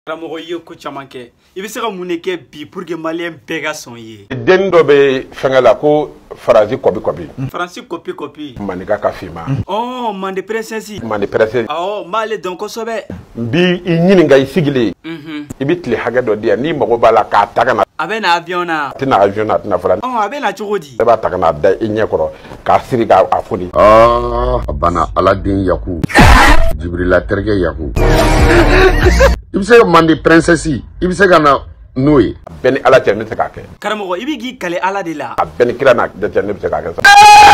Karamɔgɔ ye ko caman kɛ I bɛ se ka mun de kɛ bi pour que malien bɛɛ ka sɔn ye den dɔ bɛ fɛngɛ la ko faransi kɔbi faransi kɔpi manika ka fima oh mande princesse oh m'ale dɔn kosɛbɛ bi I ɲininka I sigilen I bɛ tile hakɛ dɔ di yan n'i mago b'a la k'a ta ka na a bɛ na avion na tɛna avion na tɛna fara a bɛ na cogo di e b'a ta ka na da I ɲɛ kɔrɔ k'a siri k'a foni a bana Ala den Yaku Jibrila terikɛ Yaku I bɛ se ka mande princesse I bɛ se ka na n'o ye bɛɛ ni Ala cɛ ne tɛ k'a kɛ karamɔgɔ I bɛ k'i kale Ala de la a bɛɛ ni kira n'a cɛ ne bɛ se k'a kɛ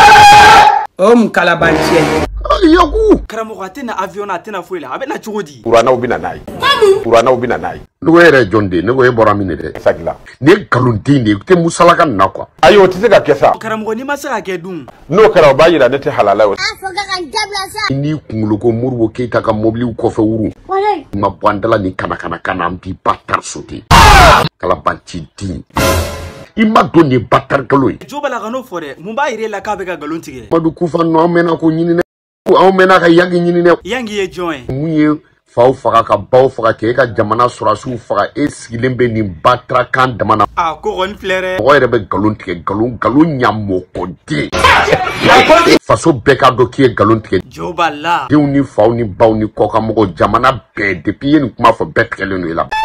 kalabanciye Yaku karamɔgɔ a tɛ na avion na a tɛ na foyi la a bɛ na cogo di kuranɛw bɛ na n'a ye ne ko yɛrɛ jɔn den ne ko e bɔra min dɛ sagila ne nkalonten de tɛ musalaka nin na quoi ayi o tɛ se ka kɛ sa karamɔgɔ n'i ma se ka kɛ dun n'o kɛra o b'a yira ne tɛ halala ye ni kunkolo ko Modibo Keyita ka mobiliw kɔfɛ wuru ma bɔ an dala ni kana an b'i ba tar sauter kalabanci den I ma don ni batar kalo ye jo bala ka n'o fɔ dɛ mun b'a yira la k'a bɛ ka nkalon tigɛ Madu Kufa no an mɛna ko ɲini dɛ an mɛna ka yangi ɲini dɛ yangi ye jɔn ye mun ye faw faga ka baw faga k'e ka jamana sɔrɔsiw faga e sigilen bɛ nin batarakan dama na ko kɔni filɛ dɛ mɔgɔ yɛrɛ bɛ nkalon tigɛ nkalon ɲamɔgɔden faso bɛɛ k'a dɔn k'i ye nkalon tigɛ jo b'a la denw ni faw ni baw ni kɔkanmɔgɔ jamana bɛɛ depuis ye nin kuma fɔ bɛɛ tigɛlen don I la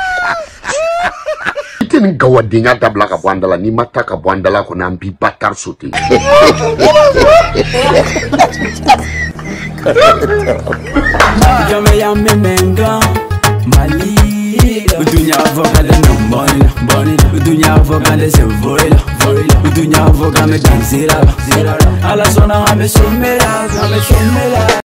I tɛ nin gawadenya dabila ka bɔ an da la n'i ma taa ka bɔ an da la kɔni an b'i ba tar sauter Jame ya memenga Mali Udunya avoka de no bonina Udunya avoka de se voila Udunya avoka me danzira Ala sona ame somera